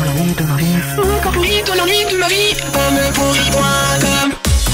l'ennui de ma vie. Quand pourri dans l'ennui de ma vie. Pommepourri.com.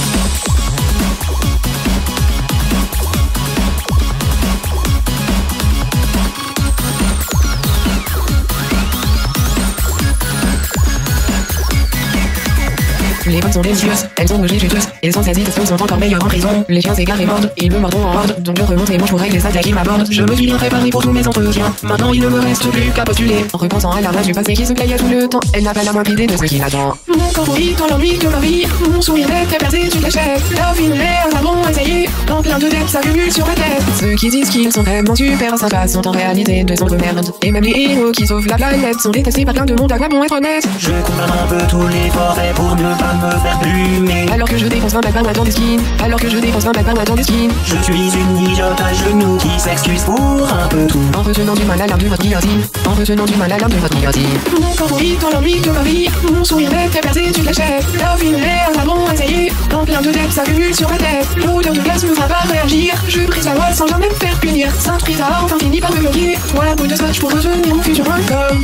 Les bonnes sont délicieuses, elles sont végéteuses, et sans saisie sont encore meilleures en prison. Les chiens s'égarent et mordent, ils me mordront en horde, donc je remonte les manches pour régler les attaques qui m'abordent. Je me suis bien préparé pour tous mes entretiens, maintenant il ne me reste plus qu'à postuler. En repensant à la rage du passé qui se caillait tout le temps, elle n'a pas la moindre idée de ce qui l'attend. Quand pourri dans l'ennui de ma vie, mon sourire est percé sur la chaise. La vie l'air avons essayé, dans plein de dettes s'accumulent sur ma tête. Ceux qui disent qu'ils sont vraiment super sympas sont en réalité de sombres merdes. Et même les héros qui sauvent la planète sont détestés par plein de monde, à quoi bon être honnête. Je condamne un peu tous les forêts pour ne pas me faire plumer. Alors que je défonce 20 balles dans des skins. Alors que je défonce 20 balles dans des skins. Je suis une idiote à genoux qui s'excuse pour un peu tout. En retenant du mal à l'arme de votre guillotine. En retenant du mal à l'arme de votre guillotine. Quand pourri dans l'ennui de ma vie, mon sourire est percé sur la chaise. La vie l'air avons essayé, dans plein de dettes s'accumulent sur ma tête. L'odeur de glace me fera pas réagir. Je prise la voile sans jamais me faire punir. Sainte Rita a enfin fini par me bloquer. Toi la boule de scotch pour retenir mon futur.com.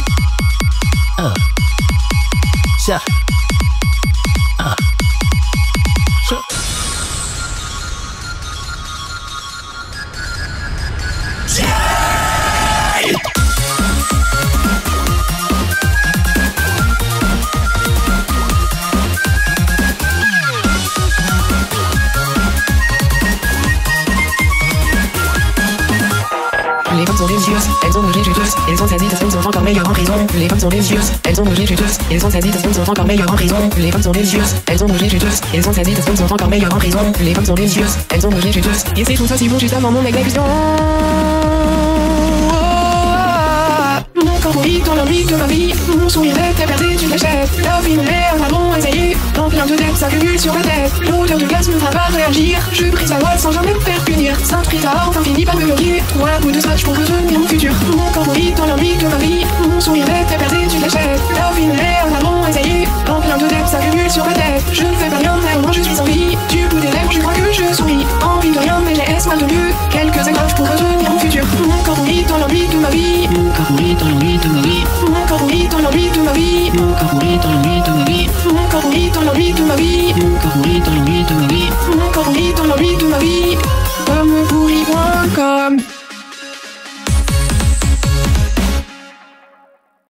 Ça. Les femmes sont délicieuses, elles sont végéteuses, et sans saisie sont encore meilleures en prison. Les femmes sont délicieuses, elles sont végéteuses, et sans saisie sont encore meilleures en prison. Les femmes sont délicieuses, elles sont végéteuses, et sans saisie sont encore meilleures en prison. Les femmes sont délicieuses, elles sont végéteuses, et c'est tout ça si bon juste avant mon exécution. Quand pourri dans l'ennui de ma vie, mon sourire est percé sur la chaise. La vie l'air avons essayé, dans plein de dettes s'accumulent sur ma tête. L'odeur de glace me fera pas réagir. Je prise la voile sans jamais me faire punir. Sainte Rita a enfin fini par me bloquer. Toi la boule de scotch pour retenir mon futur. Quand pourri dans l'ennui de ma vie, mon sourire est percé sur la chaise. La vie l'air avons essayé, dans plein de dettes s'accumulent sur ma tête. Je ne fais pas rien mais au moins je suis en vie. Du bout des lèvres je crois que je souris. Envie de rien mais j'ai espoir de mieux. Quelques accroches pour retenir mon futur. Quand pourri dans l'ennui de ma vie.